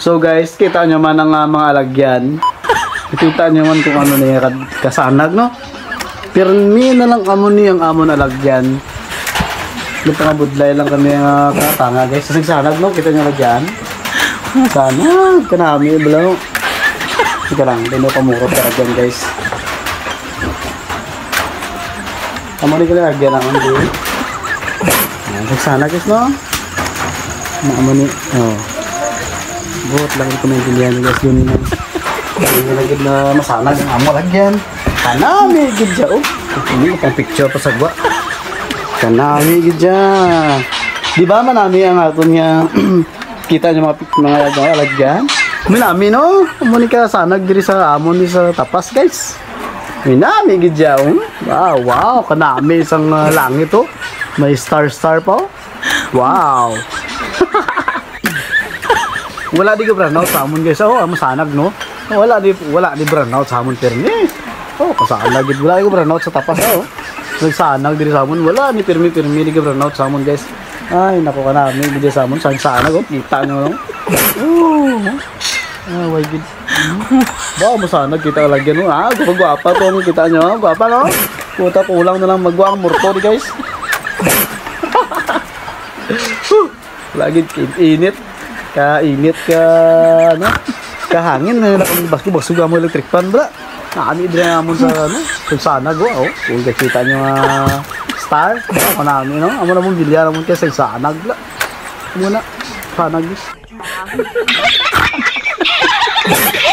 So guys, kita nyo man ang mga alagyan. Kita nyo man kung ano niya kasanag, no? Pirmi na lang amo niyang amon alagyan. Nagpangabudlay lang kami ang katanga guys. Nagsanag, no? Kita nyo alagyan. Sanag, kanami, balaw. Sige lang, dino kamurot ka alagyan guys. Amo ni ka alagyan ang ando. Nagsanag guys, no? Amo ni, oh. Buot lang ko maintindihan guys yun na. Lagid na masanag ang amo lagyan. Kanami gid siya oh. Ini pang picture pa sagwa. Kanami gid siya. Di ba manami ang aton niya kita niyo mga lagyan. Minami no. Amo ni ka sanag diri sa amo ni sa tapas guys. Minami gid siya oh. Wow, wow, kanami isang langit oh. May star pa oh. Wow. Wala di ka brownout sa amon guys. Oh, amo sanag no. Wala di brownout sa amon pirmi. Oh, kasanag gid wala di ka brownout sa tapas oh. Nagsanag diri sa amon wala ni pirmi di ka brownout sa amon guys. Ay nako kanami gid sa amon sanag oh. Kita nyo no. Oh. Ah, why gid. Ba mo sanag kita lagyan no. Ah, gwapa to kita nyo. Gwapa no. Puta kulang na lang magwa ang morto di guys. Lagi init. Kainit ka ano kahangin na basgo mo electric fan bra naami dire namon sa ano kung sana go oh kung kita nyo star ako namin no amo na mong bilya namon kay sa sanag la muna sanag